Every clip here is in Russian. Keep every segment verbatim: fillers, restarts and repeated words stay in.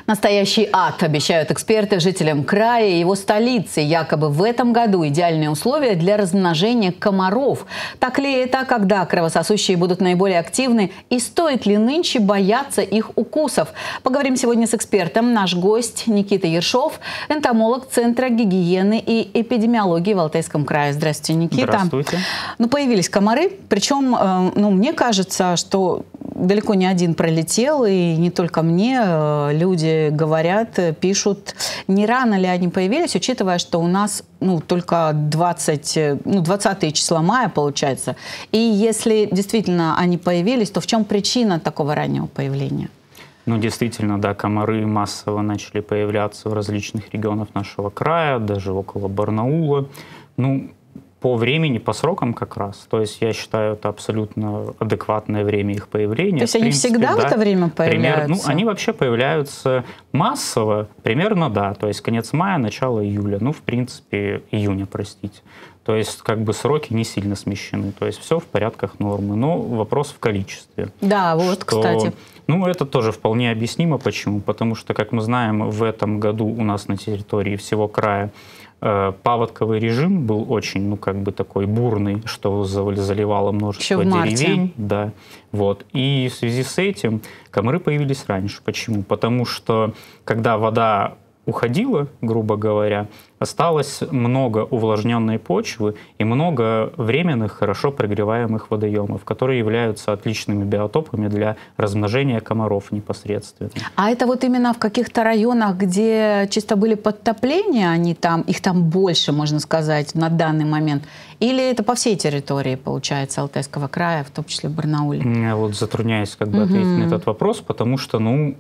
Настоящий ад, обещают эксперты жителям края и его столицы. Якобы в этом году идеальные условия для размножения комаров. Так ли это, когда кровососущие будут наиболее активны? И стоит ли нынче бояться их укусов? Поговорим сегодня с экспертом. Наш гость Никита Ершов, энтомолог Центра гигиены и эпидемиологии в Алтайском крае. Здравствуйте, Никита. Здравствуйте. Ну, появились комары. Причем, э, ну, мне кажется, что далеко не один пролетел, и не только мне. Люди говорят, пишут, не рано ли они появились, учитывая, что у нас ну, только двадцать, ну, двадцатое числа мая, получается. И если действительно они появились, то в чем причина такого раннего появления? Ну, действительно, да, комары массово начали появляться в различных регионах нашего края, даже около Барнаула. Ну, по времени, по срокам как раз. То есть я считаю, это абсолютно адекватное время их появления. То есть они принципе, всегда да, в это время появляются? Пример, ну, они вообще появляются массово, примерно, да. То есть конец мая, начало июля. Ну, в принципе, июня, простите. То есть как бы сроки не сильно смещены. То есть все в порядках нормы. Но вопрос в количестве. Да, вот, что, кстати. Ну, это тоже вполне объяснимо. Почему? Потому что, как мы знаем, в этом году у нас на территории всего края паводковый режим был очень, ну, как бы такой бурный, что заливало множество деревень. Да, вот. И в связи с этим комары появились раньше. Почему? Потому что, когда вода уходила, грубо говоря, осталось много увлажненной почвы и много временных, хорошо прогреваемых водоемов, которые являются отличными биотопами для размножения комаров непосредственно. А это вот именно в каких-то районах, где чисто были подтопления, они там, их там больше, можно сказать, на данный момент? Или это по всей территории, получается, Алтайского края, в том числе в Барнауле? Я вот затрудняюсь как бы угу. ответить на этот вопрос, потому что, ну,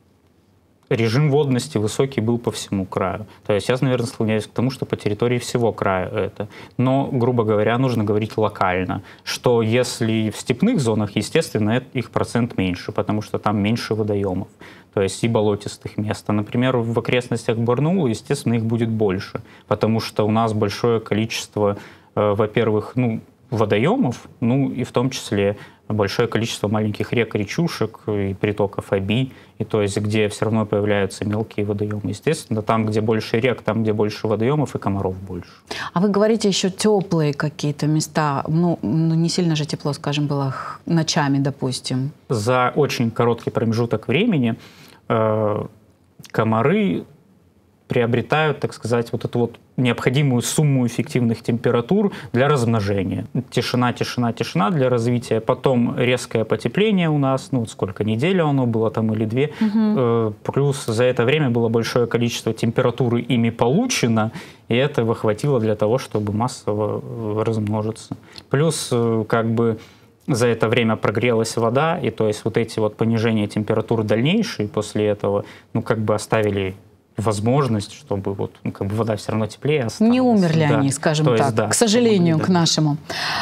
режим водности высокий был по всему краю. То есть я, наверное, склоняюсь к тому, что по территории всего края это. Но, грубо говоря, нужно говорить локально, что если в степных зонах, естественно, их процент меньше, потому что там меньше водоемов, то есть и болотистых мест. А, например, в окрестностях Барнаула, естественно, их будет больше, потому что у нас большое количество, э, во-первых, ну, водоемов, ну и в том числе большое количество маленьких рек, речушек и притоков Оби, и то есть где все равно появляются мелкие водоемы. Естественно, там, где больше рек, там, где больше водоемов, и комаров больше. А вы говорите еще теплые какие-то места, ну, ну не сильно же тепло, скажем, было ночами, допустим. За очень короткий промежуток времени э, комары приобретают, так сказать, вот эту вот необходимую сумму эффективных температур для размножения. Тишина, тишина, тишина для развития. Потом резкое потепление у нас, ну, сколько, неделя оно было там или две. Угу. Плюс за это время было большое количество температуры ими получено, и этого хватило для того, чтобы массово размножиться. Плюс, как бы, за это время прогрелась вода, и то есть вот эти вот понижения температур дальнейшие после этого, ну, как бы оставили возможность, чтобы вот, ну, как бы вода все равно теплее осталась. Не умерли да. они, скажем То так, есть, да, к сожалению, да. к нашему.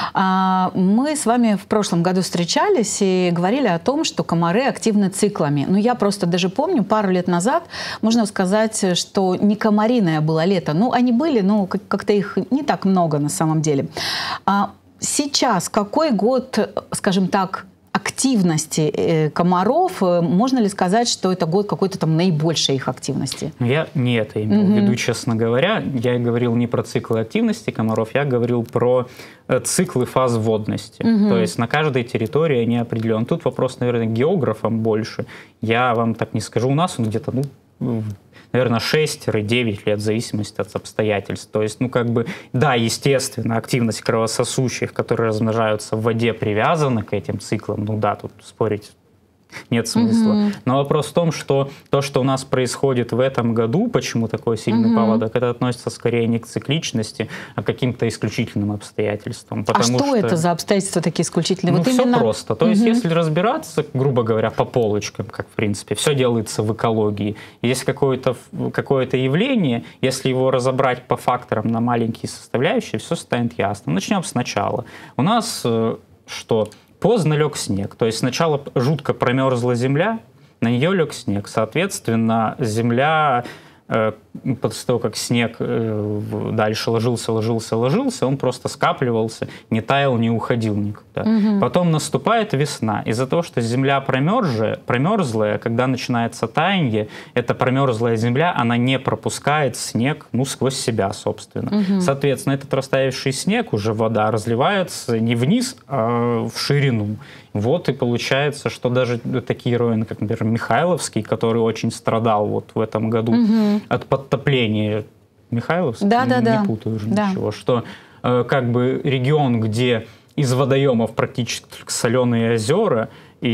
А, мы с вами в прошлом году встречались и говорили о том, что комары активны циклами. Но я просто даже помню, пару лет назад, можно сказать, что не комариное было лето. Ну, они были, но как-то их не так много на самом деле. А сейчас какой год, скажем так, активности комаров, можно ли сказать, что это год какой-то там наибольшей их активности? Я не это имел в Mm-hmm. виду, честно говоря. Я говорил не про циклы активности комаров, я говорил про циклы фаз водности. Mm-hmm. То есть на каждой территории они определены. Тут вопрос, наверное, к географам больше. Я вам так не скажу. У нас он где-то, ну, наверное, шесть-девять лет в зависимости от обстоятельств. То есть, ну, как бы, да, естественно, активность кровососущих, которые размножаются в воде, привязана к этим циклам. Ну да, тут спорить нет смысла. Mm-hmm. Но вопрос в том, что то, что у нас происходит в этом году, почему такой сильный mm-hmm. паводок, это относится скорее не к цикличности, а к каким-то исключительным обстоятельствам. А что, что это за обстоятельства такие исключительные? Ну, вот все именно... просто. То mm-hmm. есть, если разбираться, грубо говоря, по полочкам, как в принципе, все делается в экологии. Есть какое-то какое-то явление, если его разобрать по факторам на маленькие составляющие, все станет ясно. Начнем сначала. У нас э, что? Поздно лег снег, то есть сначала жутко промерзла земля, на нее лег снег, соответственно, земля после того, как снег дальше ложился, ложился, ложился, он просто скапливался, не таял, не уходил никуда. Угу. Потом наступает весна. Из-за того, что земля промерзшая, промерзлая, когда начинается таяние, эта промерзлая земля, она не пропускает снег, ну, сквозь себя, собственно. Угу. Соответственно, этот растаявший снег, уже вода разливается не вниз, а в ширину. Вот и получается, что даже такие районы, как, например, Михайловский, который очень страдал вот в этом году угу. от подтопления. Михайловский? Да, да, не да. путаю уже да. ничего. Что э, как бы регион, где из водоемов практически соленые озера,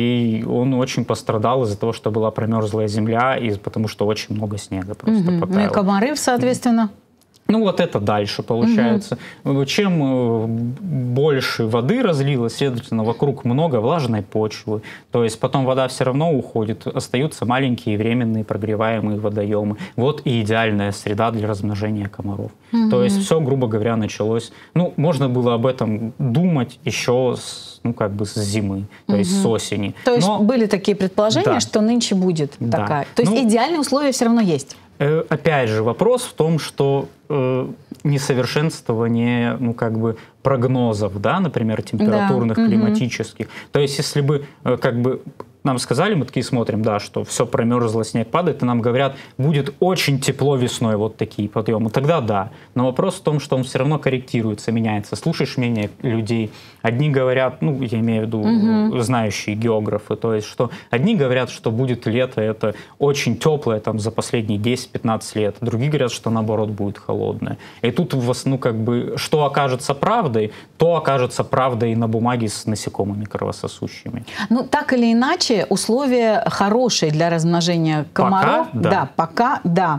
и он очень пострадал из-за того, что была промерзлая земля, и потому что очень много снега просто угу. потаяло. Ну и комары, соответственно. Ну вот это дальше получается. Угу. Чем больше воды разлилось, следовательно, вокруг много влажной почвы. То есть потом вода все равно уходит, остаются маленькие временные прогреваемые водоемы. Вот и идеальная среда для размножения комаров. Угу. То есть все, грубо говоря, началось... Ну, можно было об этом думать еще с, ну, как бы с зимы, то угу. есть с осени. То есть Но... были такие предположения, да. что нынче будет да. такая. То есть ну, идеальные условия все равно есть. Опять же, вопрос в том, что э, несовершенствование, ну, как бы, прогнозов, да, например, температурных, да. климатических. Угу. То есть, если бы, э, как бы, нам сказали, мы такие смотрим, да, что все промерзло, снег падает, и нам говорят, будет очень тепло весной, вот такие подъемы, тогда да. Но вопрос в том, что он все равно корректируется, меняется. Слушаешь мнение людей, одни говорят, ну, я имею в виду угу. знающие географы, то есть, что одни говорят, что будет лето, это очень теплое, там, за последние десять-пятнадцать лет, другие говорят, что наоборот будет холодное. И тут, ну, как бы, что окажется правдой, то окажется правдой и на бумаге с насекомыми кровососущими. Ну, так или иначе, условия хорошие для размножения комаров. Пока, да. да, пока, да.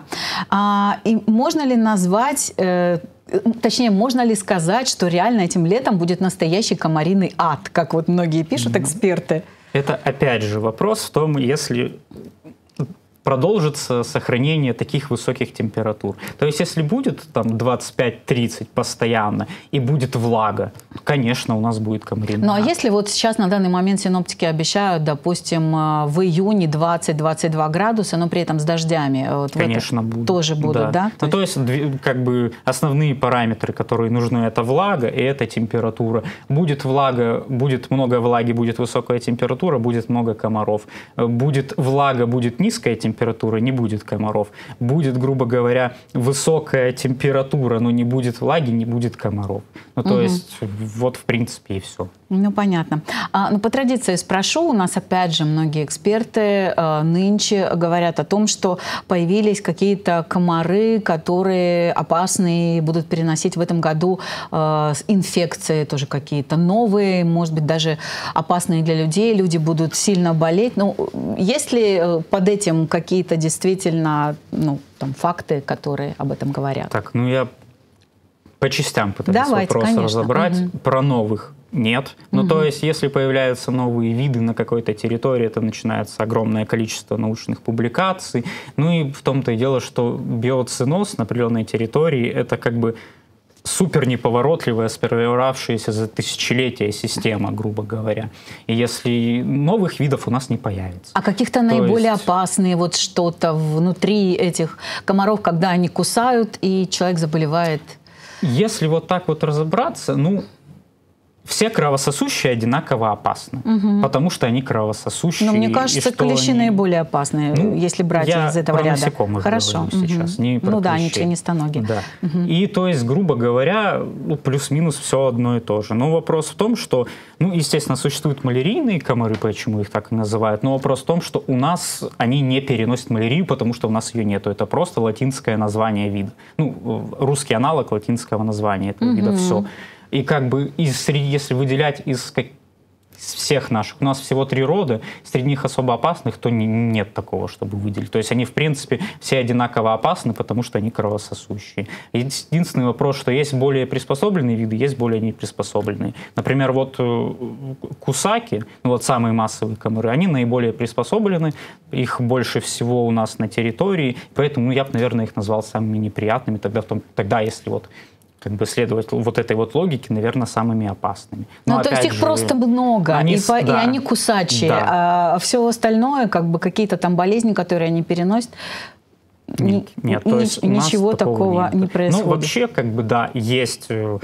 А, и можно ли назвать, э, точнее, можно ли сказать, что реально этим летом будет настоящий комариный ад, как вот многие пишут эксперты? Это опять же вопрос в том, если продолжится сохранение таких высоких температур. То есть, если будет там двадцать пять тридцать постоянно и будет влага, конечно, у нас будет комариный Ну, а ад. если вот сейчас на данный момент синоптики обещают, допустим, в июне двадцать-двадцать два градуса, но при этом с дождями, вот конечно, будут. Тоже будут, да? да? Ну, то есть, как бы основные параметры, которые нужны, это влага и это температура. Будет влага, будет много влаги, будет высокая температура, будет много комаров. Будет влага, будет низкая температура, температура, не будет комаров. Будет, грубо говоря, высокая температура, но не будет влаги, не будет комаров. Ну, то угу. есть, вот, в принципе, и все. Ну, понятно. А, ну, по традиции спрошу, у нас, опять же, многие эксперты а, нынче говорят о том, что появились какие-то комары, которые опасные, будут переносить в этом году а, инфекции тоже какие-то новые, может быть, даже опасные для людей, люди будут сильно болеть. Ну, есть ли под этим какие-то действительно, ну, там, факты, которые об этом говорят? Так, ну, я по частям пытаюсь Давайте, вопрос конечно. разобрать. Угу. Про новых нет. Ну, угу. то есть, если появляются новые виды на какой-то территории, это начинается огромное количество научных публикаций. Ну и в том-то и дело, что биоценоз на определенной территории — это как бы супер неповоротливая, сформировавшаяся за тысячелетия система, грубо говоря. И если новых видов у нас не появится. А каких-то то наиболее есть... опасные вот что-то внутри этих комаров, когда они кусают, и человек заболевает? Если вот так вот разобраться, ну, все кровососущие одинаково опасны, угу. потому что они кровососущие. Но мне кажется, клещи они... наиболее опасные, ну, если брать я из этого про ряда. Насекомых Хорошо. Угу. сейчас, не про Ну да, клещей. они членистоногие. Да. Угу. И то есть, грубо говоря, ну, плюс-минус все одно и то же. Но вопрос в том, что, ну, естественно, существуют малярийные комары, почему их так и называют, но вопрос в том, что у нас они не переносят малярию, потому что у нас ее нету. Это просто латинское название вида. Ну, русский аналог латинского названия этого угу. вида, все. И как бы, из, если выделять из, как, из всех наших, у нас всего три рода, среди них особо опасных, то не, нет такого, чтобы выделить. То есть они, в принципе, все одинаково опасны, потому что они кровососущие. Единственный вопрос, что есть более приспособленные виды, есть более неприспособленные. Например, вот кусаки, ну, вот самые массовые комары, они наиболее приспособлены, их больше всего у нас на территории, поэтому ну, я бы, наверное, их назвал самыми неприятными, тогда, в том, тогда если вот как бы следовать вот этой вот логике, наверное, самыми опасными. Но ну, то есть их же, просто много, они, и, по, да, и они кусачие, да. а все остальное, как бы какие-то там болезни, которые они переносят, Нет, нет, то есть ничего такого нет. не происходит. Ну, вообще, как бы, да, есть э,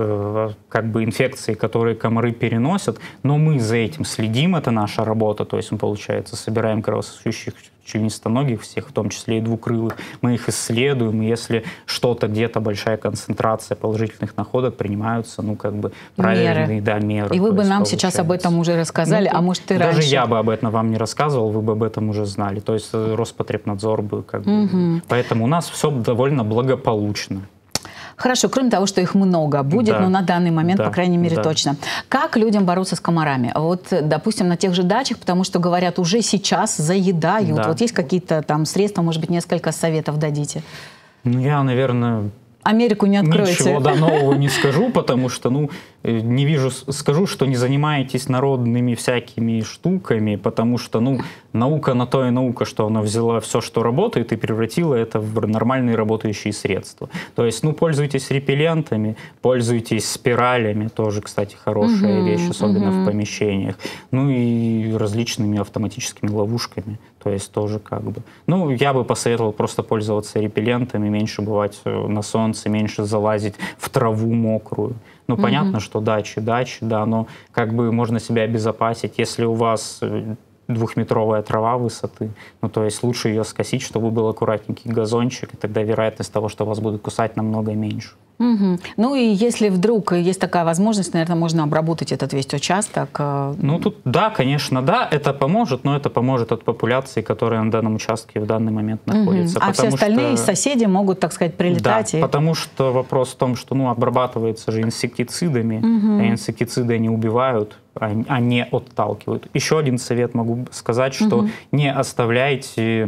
как бы инфекции, которые комары переносят, но мы за этим следим, это наша работа, то есть мы, получается, собираем кровососущих членистоногих всех, в том числе и двукрылых, мы их исследуем, и если что-то где-то большая концентрация положительных находок, принимаются, ну, как бы, правильные меры. Да, меры. И вы бы нам получается. Сейчас об этом уже рассказали, ну, а может и даже раньше. Даже я бы об этом вам не рассказывал, вы бы об этом уже знали, то есть Роспотребнадзор бы, как бы, угу. Поэтому у нас все довольно благополучно. Хорошо, кроме того, что их много будет, да. но на данный момент, да. по крайней мере, да. точно. Как людям бороться с комарами? Вот, допустим, на тех же дачах, потому что, говорят, уже сейчас заедают. Да. Вот есть какие-то там средства, может быть, несколько советов дадите? Ну, я, наверное... Америку не откроете. Ничего да, нового не скажу, потому что, ну, не вижу, скажу, что не занимаетесь народными всякими штуками, потому что, ну, наука на то и наука, что она взяла все, что работает, и превратила это в нормальные работающие средства. То есть, ну, пользуйтесь репеллентами, пользуйтесь спиралями, тоже, кстати, хорошая угу, вещь, особенно угу. в помещениях, ну и различными автоматическими ловушками, то есть тоже как бы. Ну, я бы посоветовал просто пользоваться репеллентами, меньше бывать на солнце, меньше залазить в траву мокрую. Ну, mm-hmm. понятно, что дачи, дачи, да, но как бы можно себя обезопасить, если у вас двухметровая трава высоты, ну, то есть лучше ее скосить, чтобы был аккуратненький газончик, и тогда вероятность того, что вас будут кусать, намного меньше. Угу. Ну и если вдруг есть такая возможность, наверное, можно обработать этот весь участок. Ну тут да, конечно, да, это поможет, но это поможет от популяции, которая на данном участке в данный момент находится. Угу. А все остальные что... соседи могут, так сказать, прилетать? Да, и... потому что вопрос в том, что ну, обрабатывается же инсектицидами, угу. а инсектициды не убивают, а не отталкивают. Еще один совет могу сказать, что угу. не оставляйте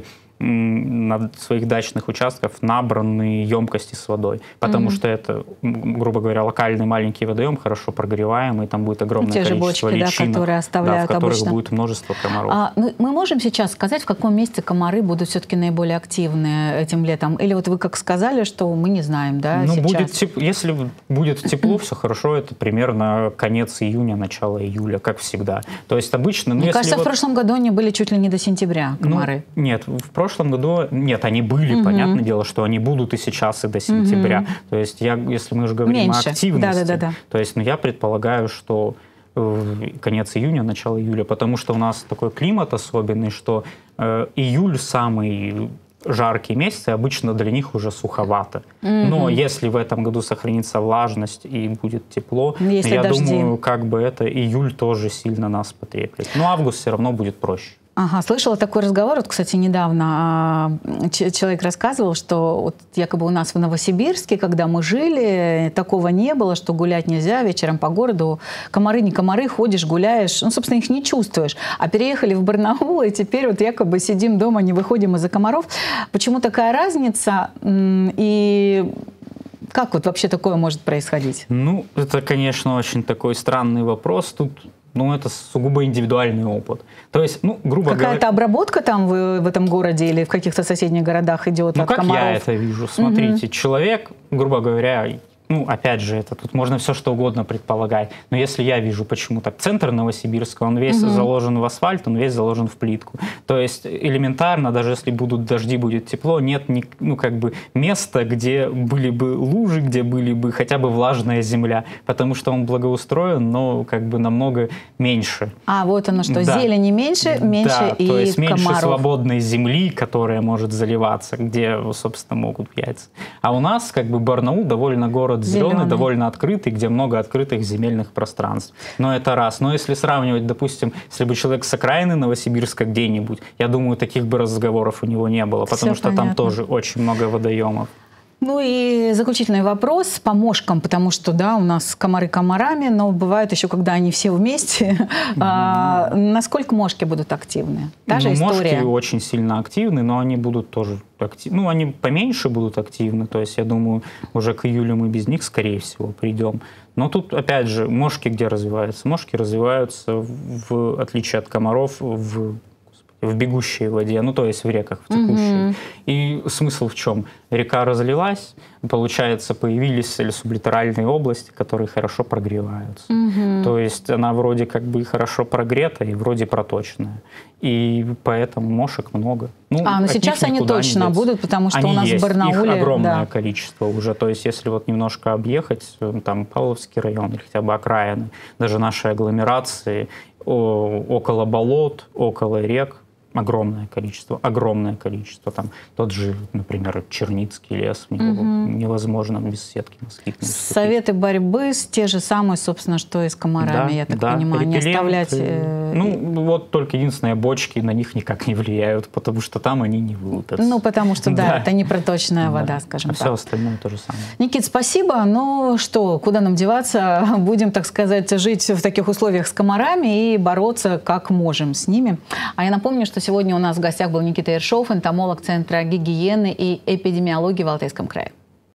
на своих дачных участках набранные емкости с водой, потому mm-hmm. что это, грубо говоря, локальный маленький водоем, хорошо прогреваемый, там будет огромное Те количество бочки, личинок, да, которые оставляют да, в которых обычно. будет множество комаров. А, ну, мы можем сейчас сказать, в каком месте комары будут все-таки наиболее активны этим летом? Или вот вы как сказали, что мы не знаем, да, ну, сейчас? Будет теп... Если будет тепло, все хорошо, это примерно конец июня, начало июля, как всегда. То есть обычно... Мне кажется, вот... в прошлом году они были чуть ли не до сентября, комары. Ну, нет, в В прошлом году, нет, они были, угу. понятное дело, что они будут и сейчас, и до сентября. Угу. То есть, я, если мы уже говорим Меньше. О активности, да, да, да, да. то есть, ну, я предполагаю, что э, конец июня, начало июля, потому что у нас такой климат особенный, что э, июль самый жаркий месяц, и обычно для них уже суховато. Mm-hmm. Но если в этом году сохранится влажность и будет тепло, если я дожди. думаю, как бы это июль тоже сильно нас потреплет. Но август все равно будет проще. Ага, слышала такой разговор, вот, кстати, недавно человек рассказывал, что вот якобы у нас в Новосибирске, когда мы жили, такого не было, что гулять нельзя вечером по городу. Комары не комары, ходишь, гуляешь, ну, собственно, их не чувствуешь. А переехали в Барнаул, и теперь вот якобы сидим дома, не выходим из-за комаров. Почему такая разница? И... как вот вообще такое может происходить? Ну, это, конечно, очень такой странный вопрос. Тут ну, это сугубо индивидуальный опыт. То есть, ну, грубо говоря... Какая-то обработка там в, в этом городе или в каких-то соседних городах идет ну, от как комаров? Я это вижу? Смотрите, угу. человек, грубо говоря, ну, опять же, это тут можно все что угодно предполагать. Но если я вижу почему-то центр Новосибирска, он весь угу. заложен в асфальт, он весь заложен в плитку. То есть элементарно, даже если будут дожди, будет тепло, нет ни, ну, как бы места, где были бы лужи, где были бы хотя бы влажная земля, потому что он благоустроен, но как бы намного меньше. А, вот оно что, да. зелени меньше, меньше да, и то есть меньше комаров. Свободной земли, которая может заливаться, где, собственно, могут яйца. А у нас как бы Барнаул довольно город зеленый, зеленый, довольно открытый, где много открытых земельных пространств. Но это раз. Но если сравнивать, допустим, если бы человек с окраины Новосибирска где-нибудь, я думаю, таких бы разговоров у него не было, потому Все что понятно. Там тоже очень много водоемов. Ну и заключительный вопрос по мошкам, потому что, да, у нас комары комарами, но бывает еще, когда они все вместе. Mm-hmm. а, насколько мошки будут активны? Та же ну, история. Мошки очень сильно активны, но они будут тоже активны. Ну, они поменьше будут активны, то есть, я думаю, уже к июлю мы без них, скорее всего, придем. Но тут, опять же, мошки где развиваются? Мошки развиваются, в отличие от комаров, в в бегущей воде, ну то есть в реках, в текущей. Mm-hmm. И смысл в чем? Река разлилась, получается, появились сублитеральные области, которые хорошо прогреваются. Mm-hmm. То есть она вроде как бы хорошо прогрета и вроде проточная. И поэтому мошек много. Ну, а, но сейчас они точно будут, потому что они у нас есть. в Барнауле... Их огромное да. количество уже. То есть если вот немножко объехать, там Павловский район или хотя бы окраины, даже наши агломерации, о, около болот, около рек, огромное количество, огромное количество. Там тот же, например, Черницкий лес, угу. невозможно без сетки москитной. Советы борьбы с те же самые, собственно, что и с комарами, да, я так да. понимаю, не оставлять... Э... Ну, вот только единственное, бочки на них никак не влияют, потому что там они не вылупятся. Ну, потому что, да, да. это не проточная вода, да. скажем а так. Все остальное то же самое. Никит, спасибо. Ну что, куда нам деваться? Будем, так сказать, жить в таких условиях с комарами и бороться как можем с ними. А я напомню, что сегодня у нас в гостях был Никита Ершов, энтомолог Центра гигиены и эпидемиологии в Алтайском крае.